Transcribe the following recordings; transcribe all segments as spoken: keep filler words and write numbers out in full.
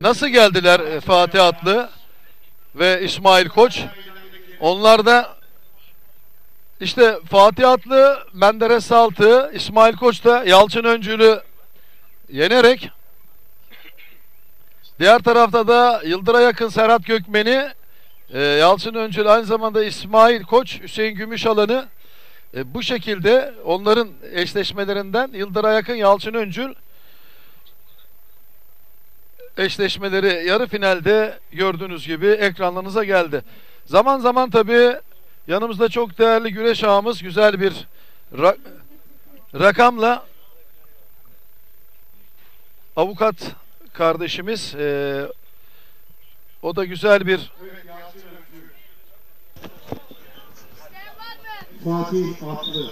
nasıl geldiler e, Fatih Atlı ve İsmail Koç? Onlar da işte Fatih Atlı Menderes Saltığı, İsmail Koç da Yalçın Öncül'ü yenerek, diğer tarafta da Yıldır'a yakın Serhat Gökmen'i, e, Yalçın Öncül, aynı zamanda İsmail Koç, Hüseyin Gümüşalan'ı e, bu şekilde onların eşleşmelerinden Yıldır'a yakın Yalçın Öncül eşleşmeleri yarı finalde gördüğünüz gibi ekranlarınıza geldi. Zaman zaman tabii yanımızda çok değerli güreş ağamız güzel bir ra rakamla avukat kardeşimiz, e, o da güzel bir Fatih Atlı.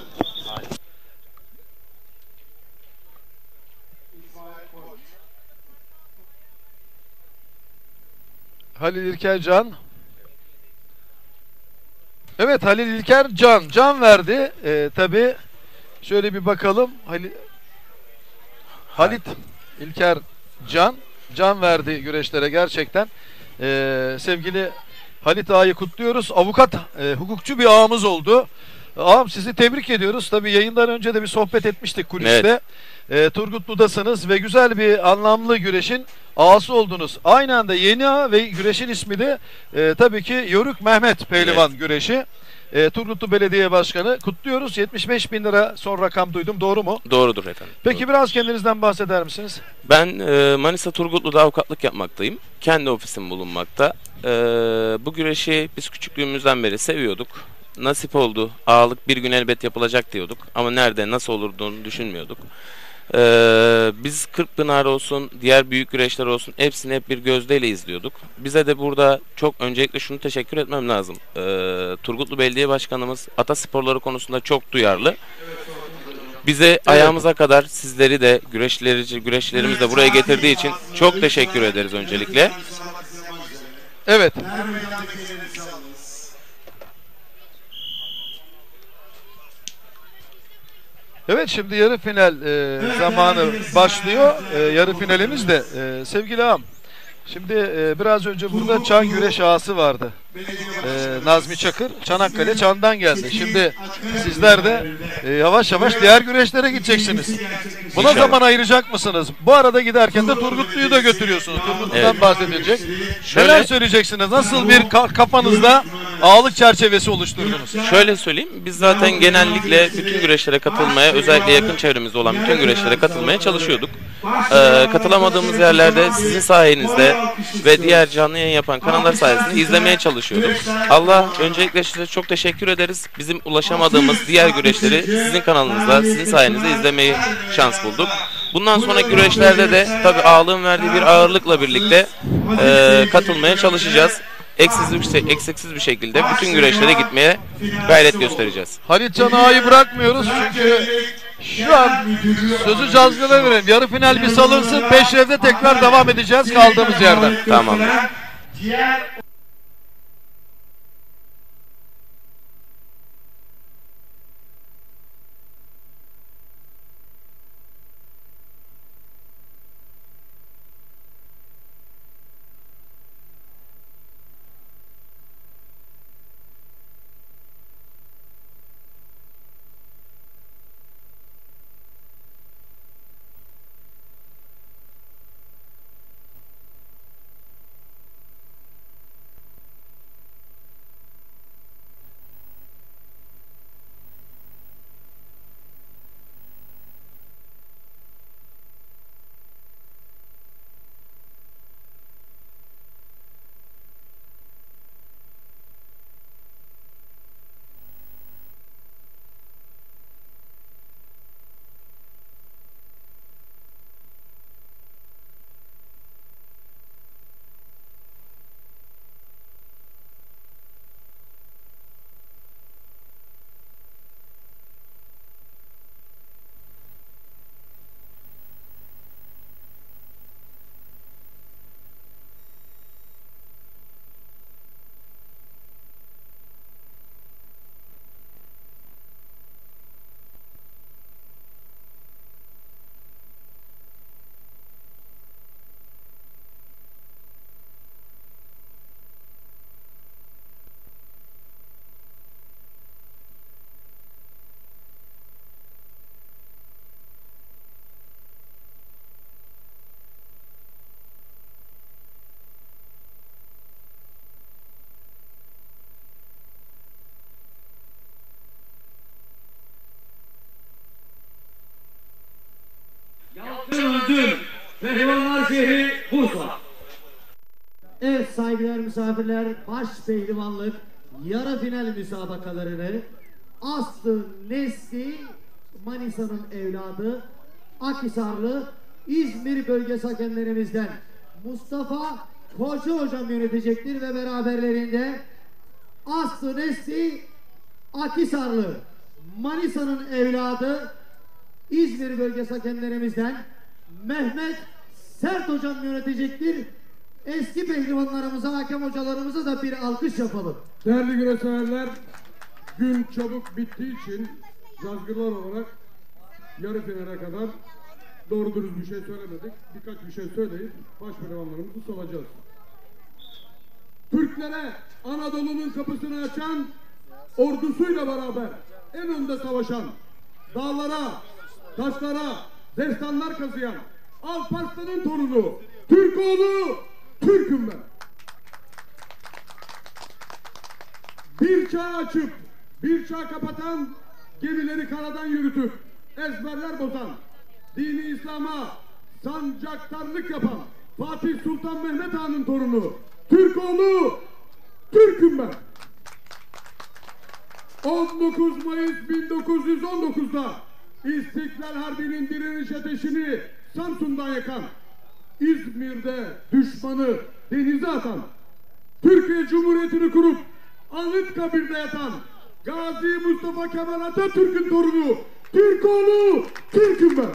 Halil İlker Can. Evet, Halil İlker Can. Can verdi. Ee, tabii şöyle bir bakalım. Halil, Halit İlker Can. Can verdi güreşlere gerçekten. Ee, sevgili Halit Ağa'yı kutluyoruz. Avukat, e, hukukçu bir ağamız oldu. Ağam, sizi tebrik ediyoruz. Tabii yayından önce de bir sohbet etmiştik kuliste. Evet. E, Turgutlu'dasınız ve güzel bir anlamlı güreşin ağası oldunuz. Aynı anda yeni ağa ve güreşin ismi de e, tabii ki Yörük Mehmet Pehlivan, evet, güreşi. E, Turgutlu Belediye Başkanı, kutluyoruz. yetmiş beş bin lira son rakam duydum. Doğru mu? Doğrudur efendim. Peki doğrudur. Biraz kendinizden bahseder misiniz? Ben e, Manisa Turgutlu'da avukatlık yapmaktayım. Kendi ofisim bulunmakta. E, bu güreşi biz küçüklüğümüzden beri seviyorduk. Nasip oldu. Ağalık bir gün elbet yapılacak diyorduk. Ama nerede, nasıl olurduğunu düşünmüyorduk. Ee, biz Kırkpınar olsun, diğer büyük güreşler olsun, hepsini hep bir gözdeyle izliyorduk. Bize de burada çok öncelikle şunu teşekkür etmem lazım. Ee, Turgutlu Belediye Başkanımız atasporları konusunda çok duyarlı. Bize evet, ayağımıza kadar sizleri de güreşleri, güreşlerimizi de buraya getirdiği için çok teşekkür ederiz öncelikle. Evet. Evet, şimdi yarı final e, zamanı başlıyor. E, yarı finalimiz de e, sevgili ağam. Şimdi e, biraz önce burada çan güreş ağası vardı. E, Nazmi Çakır, Çanakkale Çan'dan geldi. Şimdi sizler de e, yavaş yavaş diğer güreşlere gideceksiniz. Buna İnşallah. zaman ayıracak mısınız? Bu arada giderken de Turgutlu'yu da götürüyorsunuz. Turgutlu'dan evet. bahsedilecek. Şöyle, neler söyleyeceksiniz? Nasıl bir kafanızda ağalık çerçevesi oluşturdunuz? Şöyle söyleyeyim, biz zaten genellikle bütün güreşlere katılmaya, özellikle yakın çevremizde olan bütün güreşlere katılmaya çalışıyorduk. Ee, katılamadığımız yerlerde sizin sayenizde ve diğer canlı yayın yapan kanallar sayesinde izlemeye çalışıyorduk. Allah, öncelikle size çok teşekkür ederiz. Bizim ulaşamadığımız diğer güreşleri sizin kanalınızda, sizin sayenizde izlemeyi şans bulduk. Bundan sonraki güreşlerde de tabii ağalığın verdiği bir ağırlıkla birlikte e, katılmaya çalışacağız. Eksiksiz bir, eksiksiz bir şekilde bütün güreşlere gitmeye gayret göstereceğiz. Halit Can Ağa'yı bırakmıyoruz çünkü şu an sözü Cazgır'a verelim. Yarı final bir salınsın. Peşrevde tekrar devam edeceğiz kaldığımız yerden. Tamam. Evet saygıdeğer misafirler, baş pehlivanlık yarı final müsabakalarını Aslı Nesli Manisa'nın evladı Akhisarlı İzmir bölgesi hakemlerimizden Mustafa Koca hocam yönetecektir ve beraberlerinde Aslı Nesli Akhisarlı Manisa'nın evladı İzmir bölgesi hakemlerimizden Mehmet Sert hocam yönetecektir. Eski pehlivanlarımıza, hakem hocalarımıza da bir alkış yapalım. Değerli güreşseverler, gün çabuk bittiği için cazgırlar olarak yarı finale kadar doğru dürüst bir şey söylemedik. Birkaç bir şey söyleyip baş pehlivanlarımızı salacağız. Türklere Anadolu'nun kapısını açan, ordusuyla beraber en önde savaşan, dağlara, taşlara destanlar kazıyan Alparslan'ın torunu, Türkoğlu, Türk'üm ben. Bir çağ açıp, bir çağ kapatan, gemileri karadan yürütüp, ezberler bozan, dini İslam'a sancaktarlık yapan Fatih Sultan Mehmet Han'ın torunu, Türkoğlu, Türk'üm ben. on dokuz Mayıs bin dokuz yüz on dokuz'da İstiklal Harbi'nin direniş ateşini Samsun'dan yakan, İzmir'de düşmanı denize atan, Türkiye Cumhuriyeti'ni kurup Anıtkabir'de yatan Gazi Mustafa Kemal Atatürk'ün torunu, Türkoğlu, Türk'üm ben.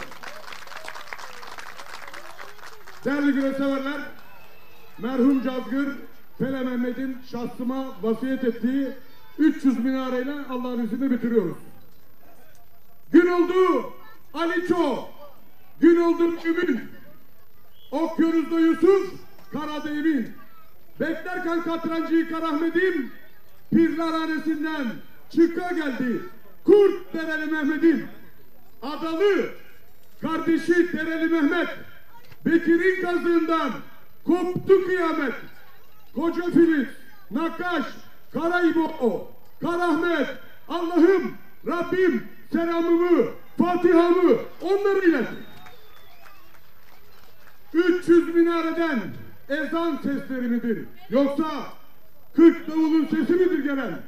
Değerli güreşseverler, merhum Cazgır Pele Mehmet'in şahsıma vasiyet ettiği üç yüz minareyle Allah'ın izniyle bitiriyoruz. Gün oldu Aliço, gün oldu Mümin, Okyanus'ta Yusuf, Karada Emin, beklerken katrancıyı Karahmet'im, Pirlarhanesi'nden çıka geldi, Kurt Dereli Mehmet'im, Adalı, kardeşi Dereli Mehmet, Bekir'in kazığından koptu kıyamet, Koca Filiz, Nakkaş, Karaybo, Karahmet, Allah'ım, Rabbim selamımı, Fatiha'mı onlara ilet. üç yüz minareden ezan sesleri midir? Yoksa kırk davulun sesi midir gelen?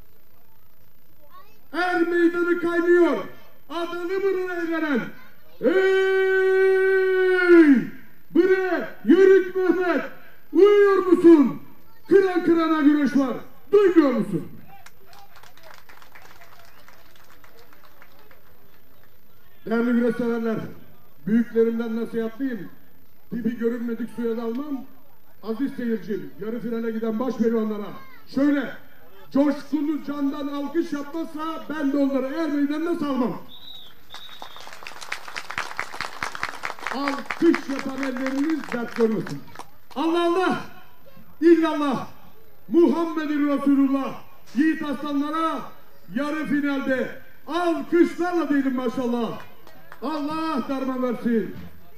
Er meydanı kaynıyor, adını mırına evlenen. Ey! Bre, Yörük Mehmet, uyuyor musun? Kıran kırana güreş var, duymuyor musun? Değerli güreşseverler, büyüklerimden nasihatliyim. Dibi görünmedik suya dalmam. Aziz seyircim, yarı finale giden baş pehlivanlara şöyle coşkulu candan alkış yapmazsa ben de onları er meydanına salmam. Alkış yapan elleriniz dert görmesin. Allah Allah, illallah, Muhammedur Resulullah, yiğit aslanlara yarı finalde alkışlarla diyelim maşallah. Allah derman versin.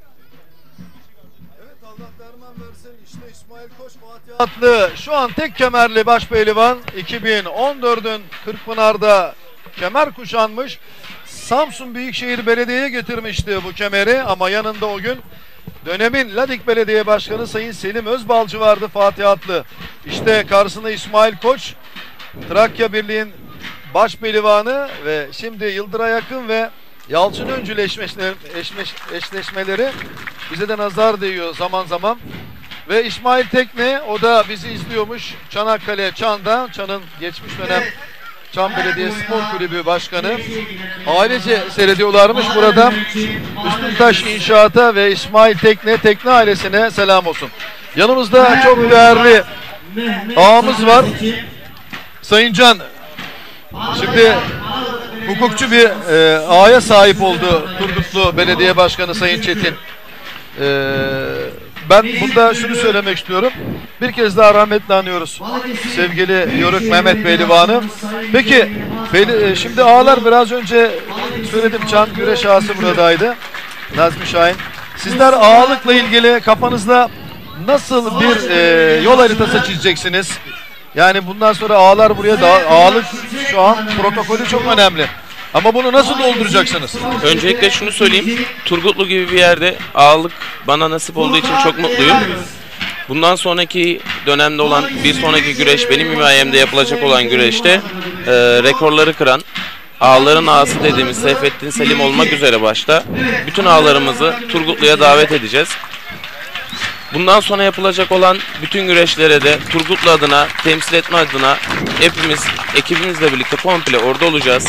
Evet, Allah derman versin. İşte İsmail Koç Fatih Atlı şu an tek kemerli başpehlivan, iki bin on dörd'ün Kırkpınar'da kemer kuşanmış. Samsun Büyükşehir Belediye'ye getirmişti bu kemeri ama yanında o gün dönemin Ladik Belediye Başkanı Sayın Selim Özbalcı vardı, Fatih Atlı. İşte karşısında İsmail Koç, Trakya Birliği'nin başpehlivanı ve şimdi Yıldıray Akın ve Yalçın Öncül eşleşmeleri, eşleşmeleri bize de nazar değiyor zaman zaman. Ve İsmail Tekne, o da bizi izliyormuş Çanakkale Çan'da, Çan'ın geçmiş dönem Çan Belediye Spor Kulübü Başkanı. Ailece seyrediyorlarmış burada. Üstüntaş İnşaat'a ve İsmail Tekne, Tekne ailesine selam olsun. Yanımızda çok değerli ağamız var. Sayın Can, şimdi hukukçu bir e, ağaya sahip oldu Turgutlu Belediye Başkanı Sayın Çetin. E, ben burada şunu söylemek istiyorum. Bir kez daha rahmetle anıyoruz sevgili Yörük Mehmet Pehlivan'ı. Peki Beyli, şimdi ağalar biraz önce söyledim, Çan güreş ağası buradaydı. Nazmi Şahin. Sizler ağalıkla ilgili kafanızda nasıl bir e, yol haritası çizeceksiniz? Yani bundan sonra ağalar buraya da, ağalık şu an protokolü çok önemli. Ama bunu nasıl dolduracaksınız? Öncelikle şunu söyleyeyim. Turgutlu gibi bir yerde ağalık bana nasip olduğu için çok mutluyum. Bundan sonraki dönemde olan bir sonraki güreş benim himayemde yapılacak olan güreşte e, rekorları kıran ağların ağası dediğimiz Seyfettin Selim olmak üzere başta bütün ağalarımızı Turgutlu'ya davet edeceğiz. Bundan sonra yapılacak olan bütün güreşlere de Turgutlu adına, temsil etme adına hepimiz ekibimizle birlikte komple orada olacağız.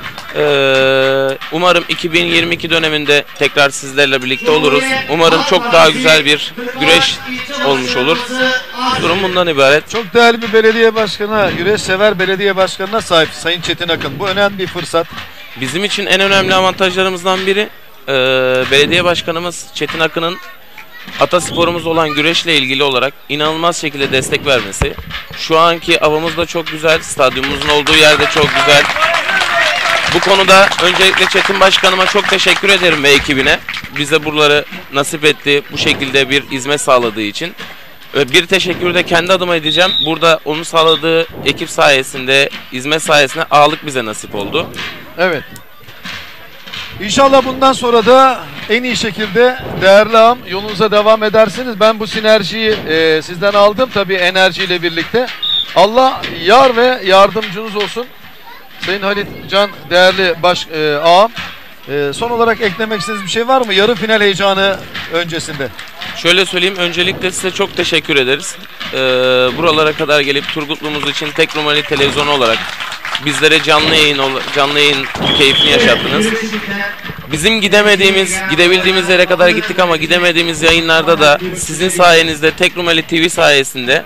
Ee, umarım iki bin yirmi iki döneminde tekrar sizlerle birlikte oluruz. Umarım çok daha güzel bir güreş olmuş olur. Durum bundan ibaret. Çok değerli bir belediye başkanına, güreş sever belediye başkanına sahip Sayın Çetin Akın. Bu önemli bir fırsat. Bizim için en önemli avantajlarımızdan biri e, belediye başkanımız Çetin Akın'ın atasporumuz olan güreşle ilgili olarak inanılmaz şekilde destek vermesi. Şu anki avımız da çok güzel, stadyumumuzun olduğu yer de çok güzel. Bu konuda öncelikle Çetin Başkanıma çok teşekkür ederim ve ekibine. Bize buraları nasip etti, bu şekilde bir hizmet sağladığı için. Bir teşekkür de kendi adıma edeceğim. Burada onun sağladığı ekip sayesinde, hizmet sayesinde ağalık bize nasip oldu. Evet. İnşallah bundan sonra da en iyi şekilde değerli ağam yolunuza devam edersiniz. Ben bu sinerjiyi e, sizden aldım tabii enerjiyle birlikte. Allah yar ve yardımcınız olsun. Sayın Halit Can değerli baş e, ağam. E, son olarak eklemek istediğiniz bir şey var mı? Yarı final heyecanı öncesinde. Şöyle söyleyeyim, öncelikle size çok teşekkür ederiz. Ee, buralara kadar gelip Turgutlu'muz için Tek Numaralı Televizyon olarak bizlere canlı yayın canlı yayın keyfini yaşattınız. Bizim gidemediğimiz, gidebildiğimiz yere kadar gittik ama gidemediğimiz yayınlarda da sizin sayenizde Tek Numaralı T V sayesinde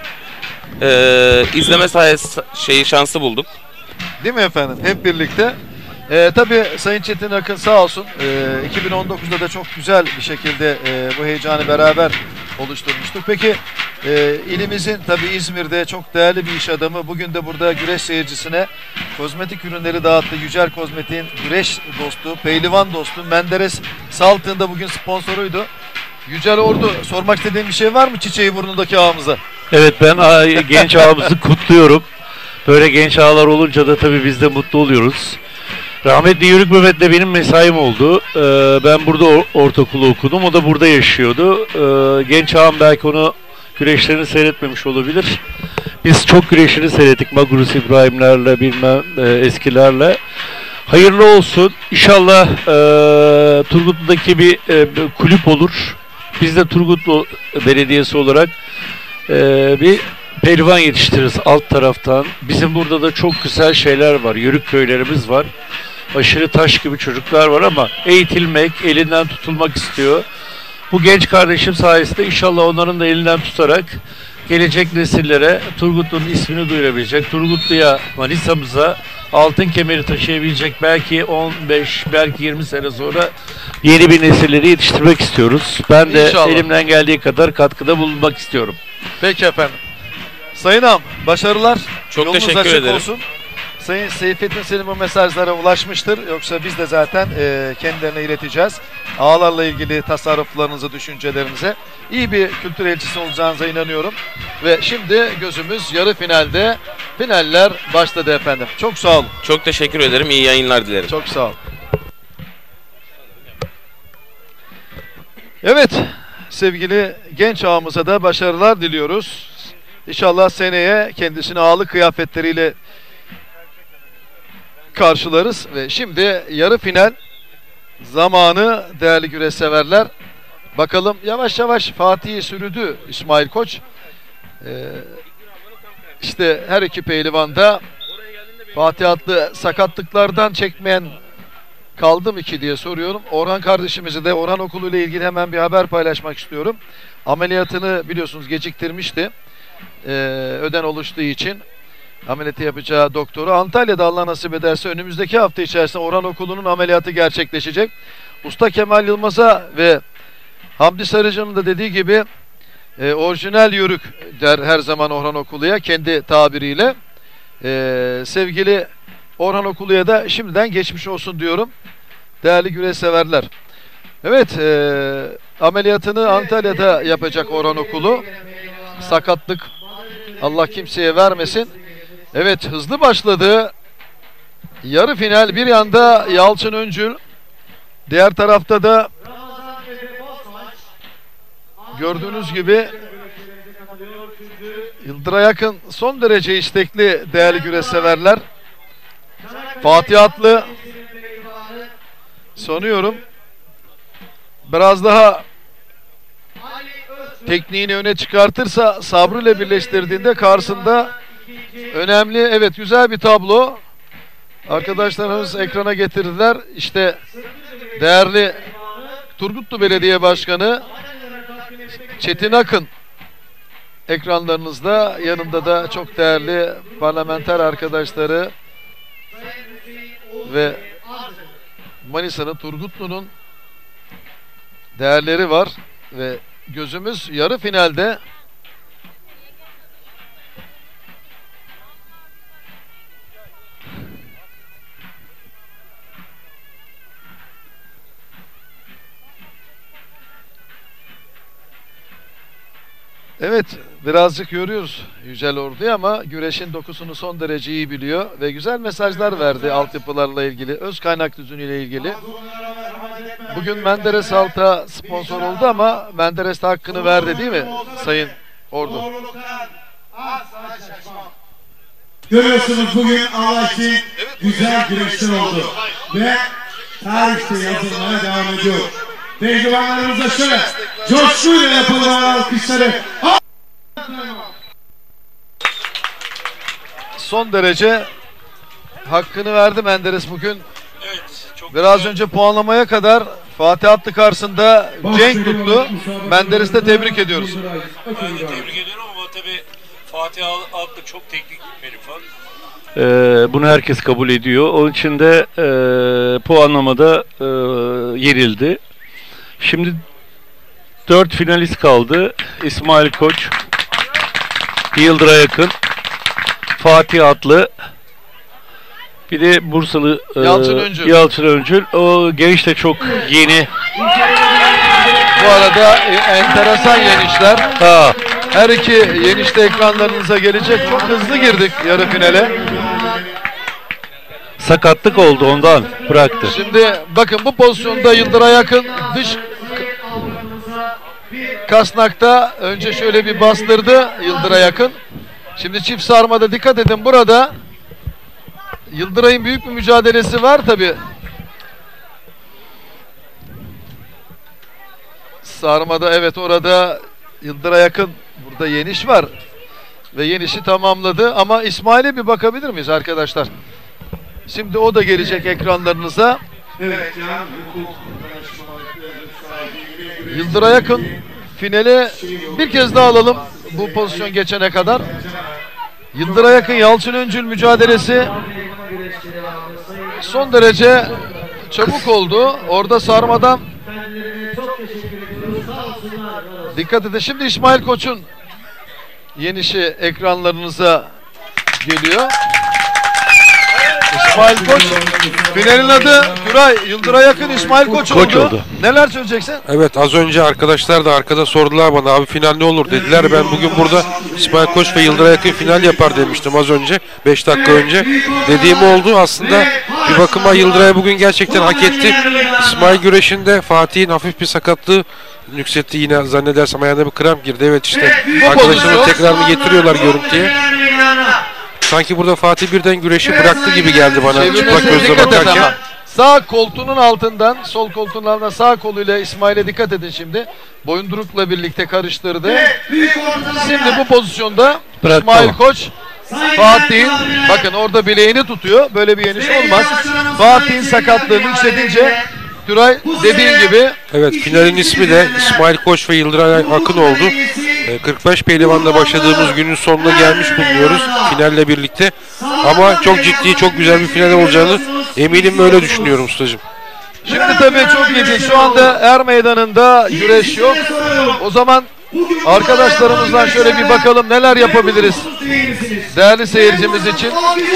e, izleme sayesi şeyi şansı bulduk. Değil mi efendim? Hep birlikte. Ee, tabii Sayın Çetin Akın sağ olsun e, iki bin on dokuzda da çok güzel bir şekilde e, bu heyecanı beraber oluşturmuştuk. Peki e, ilimizin tabii İzmir'de çok değerli bir iş adamı bugün de burada güreş seyircisine kozmetik ürünleri dağıttı. Yücel Kozmetik'in güreş dostu, pehlivan dostu Menderes Saltık'ın da bugün sponsoruydu. Yücel Ordu, sormak istediğin bir şey var mı çiçeği burnundaki ağamıza? Evet, ben a, genç ağamızı kutluyorum. Böyle genç ağalar olunca da tabii biz de mutlu oluyoruz. Rahmetli Yörük Mehmet'le benim mesaim oldu. Ee, ben burada or ortaokulu okudum. O da burada yaşıyordu. Ee, genç ağam belki onu güreşlerini seyretmemiş olabilir. Biz çok güreşini seyrettik. Magrus İbrahimlerle bilmem e, eskilerle. Hayırlı olsun. İnşallah e, Turgutlu'daki bir e, kulüp olur. Biz de Turgutlu Belediyesi olarak e, bir pehlivan yetiştiririz alt taraftan. Bizim burada da çok güzel şeyler var. Yörük köylerimiz var. Aşırı taş gibi çocuklar var ama eğitilmek, elinden tutulmak istiyor. Bu genç kardeşim sayesinde inşallah onların da elinden tutarak gelecek nesillere Turgutlu'nun ismini duyurabilecek. Turgutlu'ya, Manisa'mıza altın kemeri taşıyabilecek belki on beş, belki yirmi sene sonra yeni bir nesilleri yetiştirmek istiyoruz. Ben de İnşallah. elimden geldiği kadar katkıda bulunmak istiyorum. Peki efendim. Sayın ağam başarılar. Çok Yolunuz teşekkür açık ederim. olsun. Sayın Seyfettin Selim bu mesajlara ulaşmıştır. Yoksa biz de zaten e, kendilerine ileteceğiz. Ağalarla ilgili tasarruflarınızı, düşüncelerinize. İyi bir kültür elçisi olacağınıza inanıyorum. Ve şimdi gözümüz yarı finalde. Finaller başladı efendim. Çok sağ olun. Çok teşekkür ederim. İyi yayınlar dilerim. Çok sağ olun. Evet, sevgili genç ağamıza da başarılar diliyoruz. İnşallah seneye kendisini ağalık kıyafetleriyle karşılarız. Ve şimdi yarı final zamanı değerli güreş severler. Bakalım yavaş yavaş Fatih'i sürüdü İsmail Koç. Ee, işte her iki pehlivan da Fatih adlı sakatlıklardan çekmeyen kaldı mı ki diye soruyorum. Orhan kardeşimizi de Orhan Okulu ile ilgili hemen bir haber paylaşmak istiyorum. Ameliyatını biliyorsunuz geciktirmişti. Ee, öden oluştuğu için ameliyatı yapacağı doktoru Antalya'da Allah nasip ederse önümüzdeki hafta içerisinde Orhan Okulu'nun ameliyatı gerçekleşecek. Usta Kemal Yılmaz'a ve Hamdi Sarıcan'ın da dediği gibi e, orijinal yörük der her zaman Orhan Okulu'ya kendi tabiriyle. E, sevgili Orhan Okulu'ya da şimdiden geçmiş olsun diyorum. Değerli güreş severler. Evet, e, ameliyatını Antalya'da yapacak Orhan Okulu. Sakatlık Allah kimseye vermesin. Evet, hızlı başladı. Yarı final bir yanda Yalçın Öncül. Diğer tarafta da gördüğünüz gibi Yıldıray Akın son derece istekli değerli güreş severler. Fatih Atlı sanıyorum biraz daha tekniğini öne çıkartırsa Sabri ile birleştirdiğinde karşısında önemli, evet, güzel bir tablo. Arkadaşlarımız ekrana getirdiler. İşte değerli Turgutlu Belediye Başkanı Çetin Akın ekranlarınızda, yanında da çok değerli parlamenter arkadaşları ve Manisa'nın, Turgutlu'nun değerleri var ve gözümüz yarı finalde. Evet, birazcık yoruyoruz Yücel Ordu'yu ama güreşin dokusunu son derece iyi biliyor ve güzel mesajlar verdi altyapılarla ilgili, öz kaynak düzünüyle ilgili. Bugün Menderes Alta sponsor oldu ama Menderes de hakkını verdi değil mi Sayın Ordu? Görüyorsunuz bugün Allah için güzel güreşler oldu ve tarihte yazılmaya devam ediyor. Pehlivanlarımıza şöyle coşkuyla yapılan alkışları. Son derece hakkını verdi Menderes bugün. Biraz önce puanlamaya kadar Fatih Atlı karşısında cenk tuttu. Menderes'i de tebrik ediyoruz. Ben de tebrik ediyorum ama tabii Fatih Atlı çok teknik bir herif var. Ee, bunu herkes kabul ediyor. Onun için de e, puanlamada e, yenildi. Şimdi dört finalist kaldı. İsmail Koç, Yıldıray Akın, Fatih Atlı, bir de Bursalı e, Yalçın Öncül. Yalçın Öncül. O genç de çok yeni. Bu arada e, enteresan yenişler. Ha. Her iki yeniş de ekranlarınıza gelecek. Çok hızlı girdik yarı finale. Sakatlık oldu, ondan bıraktı. Şimdi bakın bu pozisyonda Yıldıray Akın dış kasnakta önce şöyle bir bastırdı Yıldıray Akın. Şimdi çift sarmada dikkat edin, burada Yıldıray'ın büyük bir mücadelesi var tabi. Sarmada, evet, orada Yıldıray Akın, burada yeniş var ve yenişi tamamladı ama İsmail'e bir bakabilir miyiz arkadaşlar? Şimdi o da gelecek ekranlarınıza. Evet, Yıldıray Akın finale bir kez daha alalım bu pozisyon geçene kadar. Yıldıray Akın Yalçın Öncül mücadelesi son derece çabuk oldu. Orada sarmadan dikkat edin. Şimdi İsmail Koç'un yenişi ekranlarınıza geliyor. İsmail Koç, finalin adı Güray, Yıldıray Akın, İsmail Koç, Koç oldu. oldu. Neler söyleyeceksin? Evet, az önce arkadaşlar da arkada sordular bana, abi final ne olur dediler. Ben bugün burada İsmail Koç ve Yıldıray Akın final yapar demiştim az önce, beş dakika önce. Dediğim oldu aslında, bir bakıma Yıldıray bugün gerçekten hak etti. İsmail güreşinde Fatih'in hafif bir sakatlığı nüksetti, yine zannedersem ayağına bir kramp girdi. Evet, işte arkadaşlarımın tekrarını getiriyorlar görüntüye. Sanki burada Fatih birden güreşi bıraktı gibi geldi bana çıplak gözle bakarken. Sağ koltuğunun altından, sol koltuğunun altından sağ koluyla İsmail'e dikkat edin şimdi. Boyundurukla birlikte karıştırdı. Şimdi bu pozisyonda Bıraktı İsmail ama. Koç Fatih'in, bakın orada bileğini tutuyor. Böyle bir yeniş olmaz. Fatih'in sakatlığı yükselince Güray dediğin gibi. Evet, finalin ismi de İsmail Koç ve Yıldıray Akın oldu. kırk beş pehlivanla başladığımız günün sonuna gelmiş bulunuyoruz finalle birlikte. Ama çok ciddi, çok güzel bir final olacağını eminim, böyle düşünüyorum ustacığım. Şimdi tabii çok ilginç. Şu anda Er Meydanı'nda güreş yok. O zaman arkadaşlarımızdan şöyle bir bakalım neler yapabiliriz değerli seyircimiz için.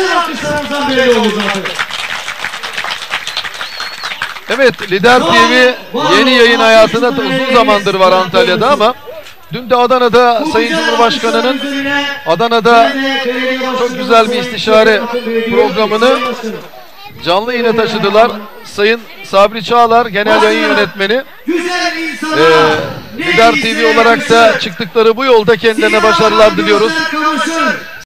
Evet, Lider T V yeni yayın hayatında uzun zamandır var Antalya'da ama dün de Adana'da Sayın Cumhurbaşkanı'nın Adana'da çok güzel bir istişare programını canlı yayına taşıdılar. Sayın Sabri Çağlar genel yayın yönetmeni. Güzel insana. Ee, Lider T V olarak da çıktıkları bu yolda kendilerine başarılar diliyoruz. Kavuşur.